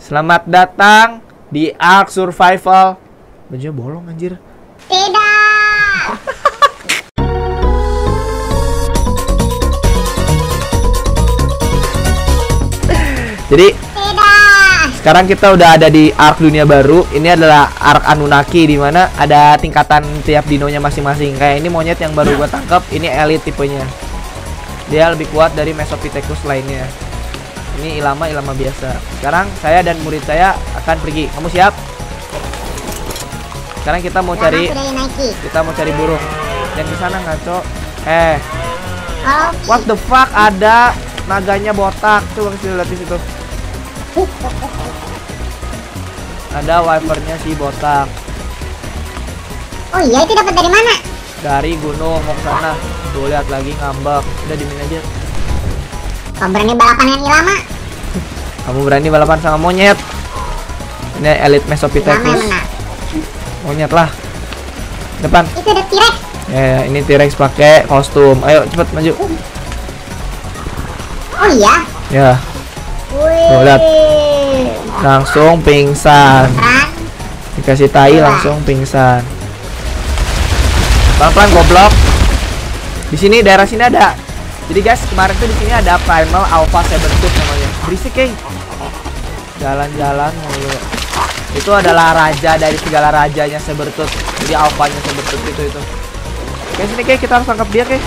Selamat datang di Ark Survival. Bajunya bolong anjir. Tidak. Jadi Tidak. sekarang kita udah ada di Ark dunia baru. Ini adalah Ark Anunnaki, di mana ada tingkatan tiap dinonya masing-masing. Kayak ini monyet yang baru gua tangkap, ini elite tipenya. Dia lebih kuat dari Mesopithecus lainnya. Ini ilama biasa. Sekarang saya dan murid saya akan pergi. Kamu siap? Sekarang kita mau cari burung. Dan di sana ngaco. What the fuck, ada naganya botak. Coba kasih lihat di situ. Ada wipernya si botak. Oh iya, itu dapat dari mana? Dari gunung mau ke sana. Tuh lihat lagi ngambek. Udah dimin aja. Kamu berani balapan yang ilama? Kamu berani balapan sama monyet? Ini elite Mesopithecus. Monyet lah. Depan. Itu ada T-Rex. Ya, ini T-Rex pakai kostum. Ayo cepet maju. Oh iya. Ya. Tuh, lihat. Langsung pingsan. Dikasih tai langsung pingsan. Pelan-pelan goblok. Di sini daerah sini ada. Jadi guys, kemarin tuh di sini ada Primal Alpha Sabertooth namanya. Berisik, Kay. Jalan-jalan mulu. Itu adalah raja dari segala rajanya Sabertooth. Jadi alfanya Sabertooth itu. Oke, sini Kay, kita harus tangkap dia, Kay.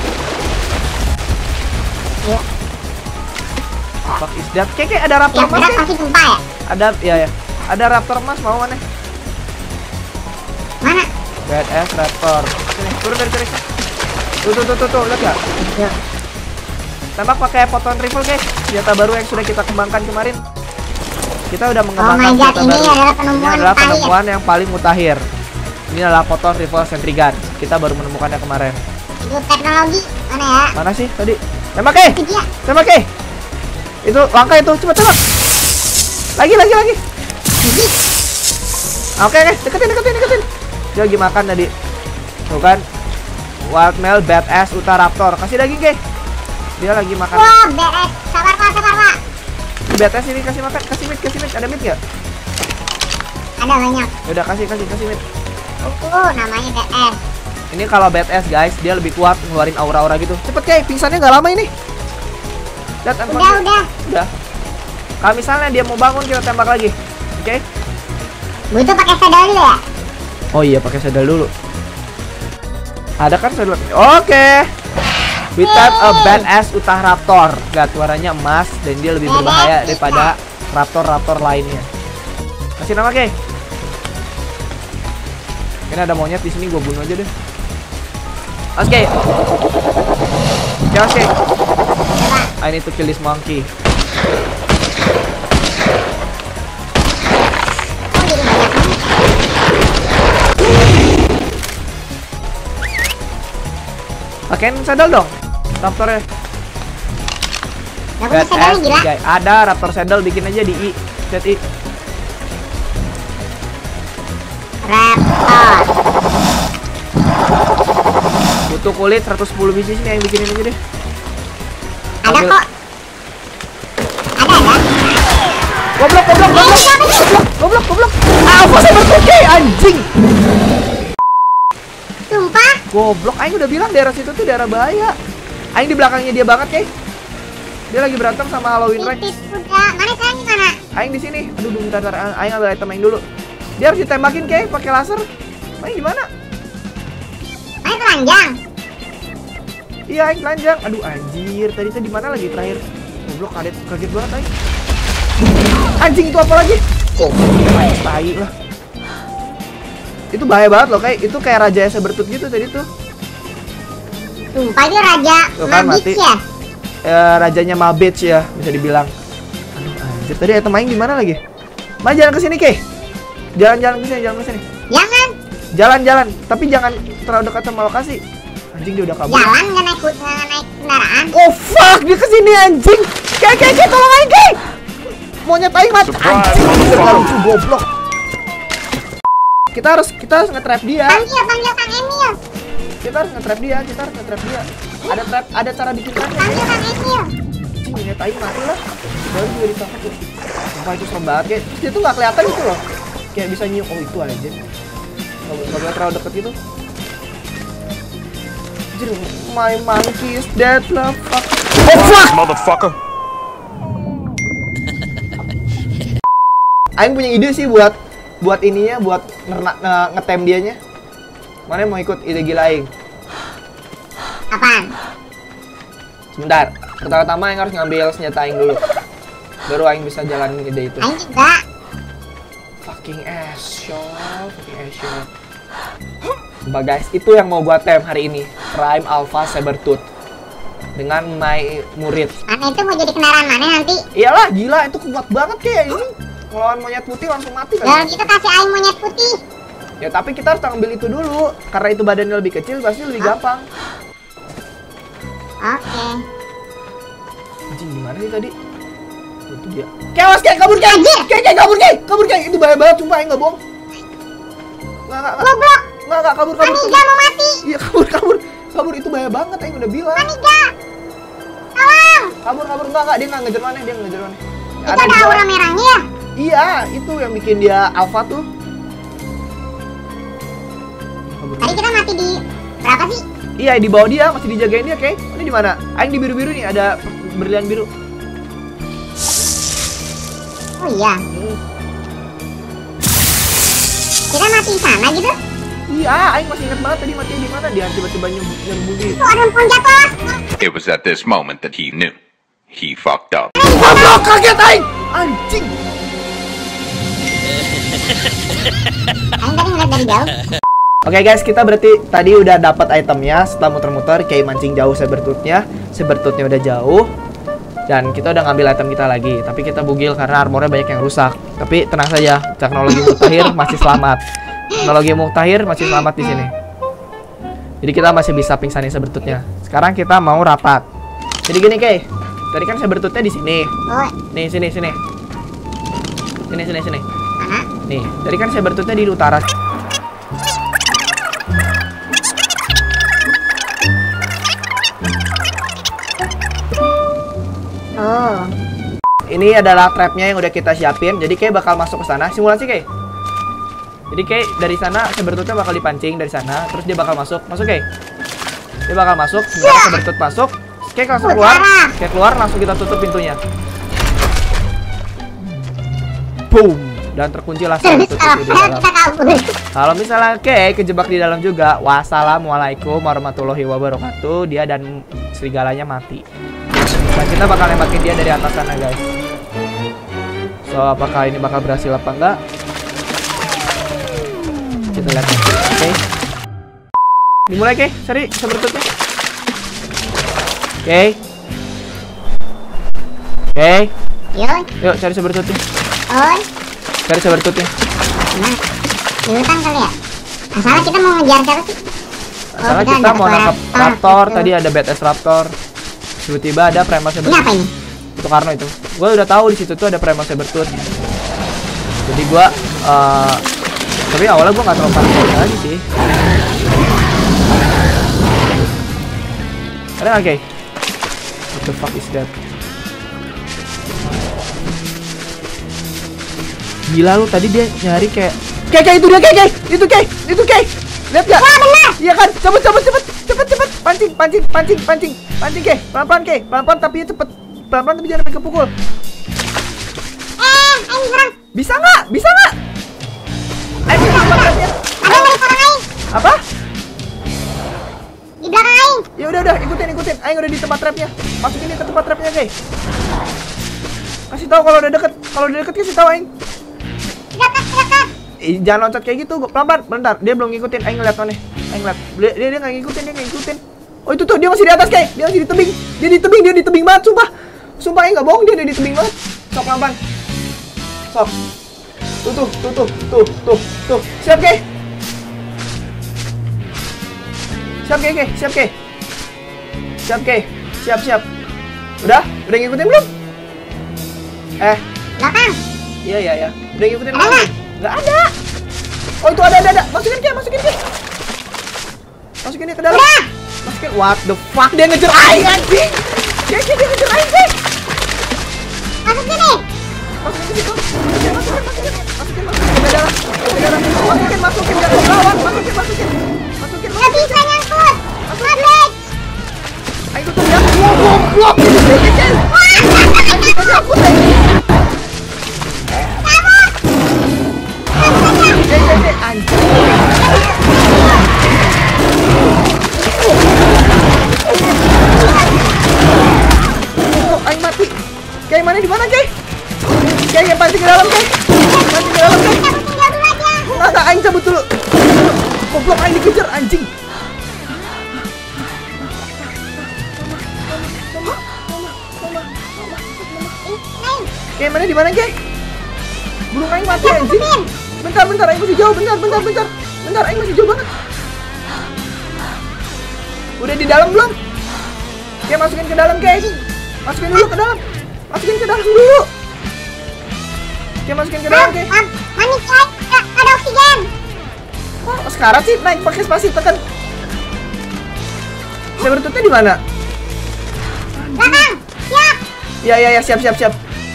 Iya. Fuck is that? Kay, ada raptor Yang mas, berat Kay. pasti gempa ya? Ada, ya. Ada raptor mas, mau mana? Mana? Badass raptor. Sini, turun dari T-Rex. Tuh, lihat gak? Ya. Tembak pakai photon rifle, guys. Senjata baru yang sudah kita kembangkan kemarin. Kita udah mengembangkan Oh my god, senjata ini baru. adalah Ini penemuan adalah mutakhir. penemuan yang paling mutakhir. Ini adalah photon rifle sentry gun. Kita baru menemukannya kemarin. Itu teknologi mana ya? Mana sih tadi? Tembak, Kay. Itu dia. Tembak, Kay. Itu langkah itu, cepet tembak. Lagi. Oke, deketin. Dia lagi makan tadi. Tuh kan. Wild male badass Utahraptor. Kasih daging, Kay. Dia lagi makan. Wah, BS. Sabar pak. Badass ini kasih makan, kasih meat. Ada meat nggak? Ada banyak. Udah kasih meat. Namanya BS. Ini kalau badass guys, dia lebih kuat ngeluarin aura-aura gitu. Cepet Kay, pingsannya nggak lama ini. Lihat Udah. Kalau misalnya dia mau bangun, kita tembak lagi. Oke? Butuh pakai saddle dulu ya? Oh iya, pakai saddle dulu. Ada kan saddle? Oke. We type a badass Utahraptor. Gak, suaranya emas dan dia lebih berbahaya daripada raptor lainnya. Kasih nama, Kay. Ini ada monyet di sini, gue bunuh aja deh. Oke. I need to kill this monkey. Pakein saddle dong, raptornya. Gak punya saddle gila. Ada raptor saddle, bikin aja di I. Set I. Raptor. Butuh kulit 110 biji sini, yang bikinin aja deh. Ada kok. Ada. Goblok. Apa sih berkuki anjing? Sumpah. Goblok, aing udah bilang daerah situ tuh daerah bahaya. Aing di belakangnya dia banget, Kay. Dia lagi berantem sama Halloween Ranch. Udah, mana sekarang gimana? Aing di sini. Aduh, bentar. Aing ambil item aing dulu. Dia harus ditembakin, Kay, pakai laser. Aing gimana? Mana telanjang? Iya, Aing telanjang. Aduh, anjir. Tadi di mana lagi terakhir? Goblok, kaget banget Aing. Anjing, itu apa lagi? Oh, tai lah. Itu bahaya banget loh, kayak itu kayak raja Sabertooth gitu tadi tuh. Sumpah dia raja Mabits ya? Rajanya Mabits ya, bisa dibilang. Aduh, anjir. Tadi item aing di mana lagi? Ma, jalan ke sini, Kay. Jalan ke sini. Jalan, tapi jangan terlalu dekat sama lokasi. Anjing, dia udah kabur. Jalan nggak naik kendaraan. Oh fuck, dia kesini anjing. Kay, tolong aing, Kay. Monyet aing mati. Anjing, gak lucu, goblok. Kita harus nge-trap dia. Panggil Kang Emil. Kita harus nge-trap dia. Ada cara bikin trapnya. Panggil Kang Emil. Anjing, monyet aing mati lah. Baru juga ditangkap tuh. Sumpah itu serem banget kayak. Terus dia tuh nggak kelihatan gitu loh. Kayak bisa nyium. Oh itu aja. Nggak boleh terlalu deket gitu. Anjir, my monkey is dead lah. Fuck. Oh fuck, motherfucker. Aing punya ide sih buat ininya, buat ngetem dianya. Mana yang mau ikut ide gila Aing? Apaan? Sebentar, pertama-tama Aing harus ngambil senjata Aing dulu. Baru Aing bisa jalanin ide itu. Aing juga. Fucking ass shot. Sumpah guys, itu yang mau gua tem hari ini. Prime Alpha Sabertooth dengan my murid. Mana itu mau jadi kendaraan mana nanti? Iyalah, gila itu kuat banget kayak ini. Ngelawan monyet putih langsung mati kan. Kalau kita kasih Aing monyet putih. Ya tapi kita harus ambil itu dulu. Karena itu badannya lebih kecil, pasti lebih gampang. Oke. Anjing gimana sih tadi? Itu dia. Kewas kayak kabur kayak. Kayak kabur kayak. Itu bahaya banget sumpah, enggak bohong. Enggak. Goblok. Enggak kabur. Maniga mau mati. Iya, kabur itu bahaya banget, Aing udah bilang. Maniga. Tolong. Kabur enggak, dia enggak ngejar mana, Itu ada aura merahnya ya? Iya, itu yang bikin dia alpha tuh. Tadi kita mati di berapa sih? Iya, di bawah dia, masih dijagain dia, Kay. Ini di mana? Aing di biru-biru nih, ada berlian biru. Oh iya. Kita mati di sana gitu? Iya, Aing masih ingat banget tadi matinya di mana. Dia tiba-tiba nyerbu di. Tuh ada yang jatuh. It was at this moment that he knew he fucked up. Goblok, kaget Aing! Anjing! Aing tadi ngeliat dari jauh. Oke guys, kita berarti tadi udah dapat itemnya setelah muter-muter kayak mancing jauh Sabertooth-nya udah jauh. Dan kita udah ngambil item kita lagi, tapi kita bugil karena armornya banyak yang rusak. Tapi tenang saja, teknologi Muktahir masih selamat. Teknologi Muktahir masih selamat di sini. Jadi kita masih bisa pingsanin Sabertooth-nya. Sekarang kita mau rapat. Jadi gini, Kay. Tadi kan Sabertooth-nya di sini. Oh. Nih, sini. Sini. Mana? Nih, tadi kan Sabertooth-nya di utara. Oh. Ini adalah trapnya yang udah kita siapin. Jadi Kay bakal masuk ke sana. Simulasi, Kay. Jadi Kay dari sana Sabertooth-nya bakal dipancing dari sana, terus dia bakal masuk. Masuk, Kay. Dia bakal masuk, sementara Sabertooth masuk. Kay langsung keluar. Kay keluar, langsung kita tutup pintunya. Boom. Dan terkunci lah Sabertooth di dalam. Kalau misalnya Kay kejebak di dalam juga, wassalamualaikum warahmatullahi wabarakatuh. Dia dan serigalanya mati. Dan kita bakal nembakin dia dari atas sana, guys. So, apakah ini bakal berhasil apa enggak? Kita lihat. Oke. Dimulai, Kay. Cari Sabertooth-nya. Oke. Yuk, cari Sabertooth-nya. Cari Sabertooth-nya. Gimana? Di hutan kali ya? Masalah kita mau ngejar siapa sih? Masalah kita mau nangkap raptor. Tadi ada badass raptor. Tiba-tiba ada Primal Sabertooth. Ini apa ini? Itu Karno itu. Gue udah tahu di situ tuh ada Primal Sabertooth. Jadi gue tapi awalnya gue nggak terlalu panik aja sih. Ada nggak, Kay? What the fuck is that? Gila lu, tadi dia nyari kayak itu dia, Kay! Itu Kay! Lihat gak? Wah, benar! Iya kan? Cepet! Pancing, Kay! Pelan-pelan, Kay! Pelan-pelan tapi cepet! Pelan-pelan tapi jangan sampai kepukul! Aing serang! Bisa nggak? Ayo, Ada yang serang Aing! apa? Di belakang Aing! Ya udah, ikutin. Aing udah di tempat trapnya. Masukin ke tempat trapnya, Kay. Kasih tahu kalau udah deket. Kalau udah deket kasih tahu Aing. Dekat! Jangan loncat kayak gitu, pelan-pelan. Bentar, dia belum ngikutin. Aing ngeliat mana? Aing ngeliat. Dia nggak ngikutin. Oh itu tuh, dia masih di atas, Kay. Dia masih di tebing. Dia di tebing banget, sumpah. Sumpah Aing nggak bohong, dia di tebing banget. Sok pelan-pelan. Sok. Tuh. Siap, Kay. Siap. Udah ngikutin belum? Belakang! Iya. Udah ngikutin Ada nggak? Nggak ada. Oh itu ada. Masukin, Kay. Masukin dia ke dalam. Udah! Masukin. What the fuck, dia ngejar Aing, anjing. Dia ngejar Aing, Kay. Masuk sini. Masukin ke situ. Masukin ke dalam. Masukin jangan lawan. Masukin. Nggak bisa nyangkut. Mabek. Ayo tutup ya. Blok. Aing mati. Kayak mana di mana, Kay? Kayak pancing ke dalam, Kay. Nggak, Aing cabut dulu. Goblok, Aing dikejar anjing. Kayak mana di mana, Kay? Burung Aing mati anjing. Bentar, Aing masih jauh. Bentar, Aing masih jauh banget. Udah di dalam belum? Kay, masukin ke dalam, Kay. Masukin dulu ke dalam. Masukin ke dalam dulu. Kay, masukin ke dalam, Kay. Mami, ada oksigen. Oh, sekarang sih naik pakai spasi tekan. Saya bertutnya di mana? Belakang. Siap. Ya, siap.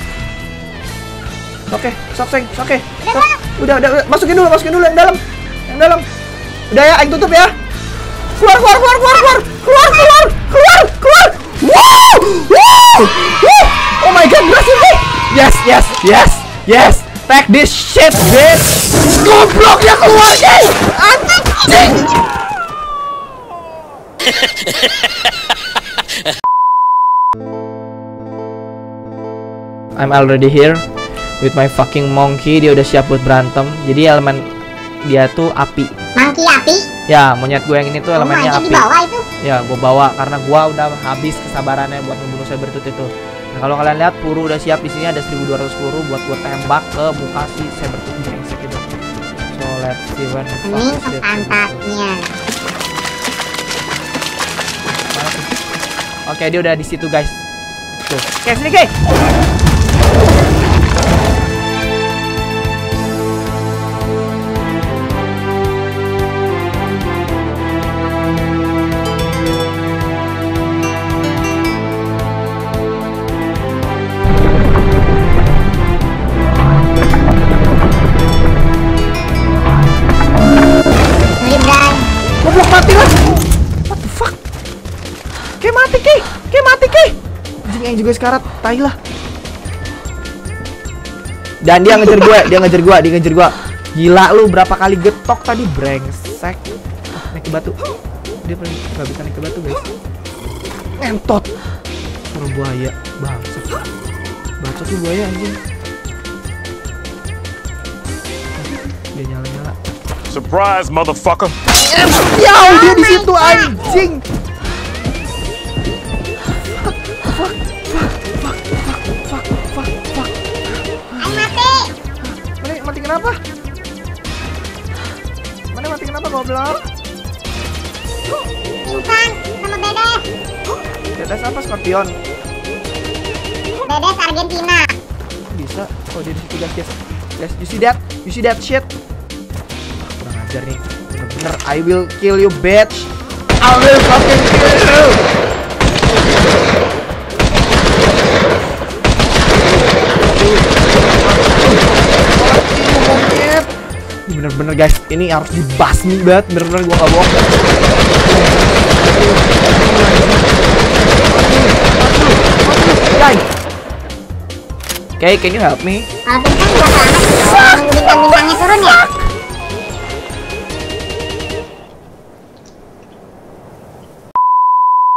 Oke, sok. Udah, masukin dulu yang dalam. Udah ya, Aing tutup ya. Keluar. Wow! Oh my god, berhasil nih. Yes. Take this shit, bitch. Gobloknya keluar, guys. Anjing. I'm already here with my fucking monkey. Dia udah siap buat berantem. Jadi elemen dia tuh api. Monkey api. Ya, monyet gue yang ini tuh elemennya api. Dibawa itu. Ya, gue bawa karena gue udah habis kesabarannya buat membunuh Sabertooth itu. Nah, kalau kalian lihat peluru udah siap di sini, ada 1200 peluru buat gue tembak ke muka si Sabertooth brengsek itu. So let's see when the fuck Ini is it. pantatnya. Oke, dia udah di situ, guys. Tuh. Oke, sini, Kay. Goblok, mati lah. What the fuck? Kayak mati, Kay. Anjing yang juga sekarat, tai lah. Dan dia ngejar gua. Gila lu, berapa kali getok tadi, brengsek. Naik ke batu. Dia paling nggak bisa naik ke batu, guys. Ngentot. Orang buaya, bangsat. Bacot tuh buaya anjing. Dia nyala. Surprise, motherfucker. Ya, dia di situ anjing. Fuck. Ayo mati. Mati kenapa? Mana mati kenapa, goblok? Pingsan sama Bedes. Bedes apa, Scorpion? Bedes Argentina. Bisa. Oh, dia di situ, guys. You see that shit? Kurang ajar nih. Bener, I will kill you, bitch. I will fucking kill you. Ini bener-bener, guys, ini harus dibasmi banget. Bener-bener gua gak bohong. Guys. Okay, can you help me? Kalau pingsan nggak selamat.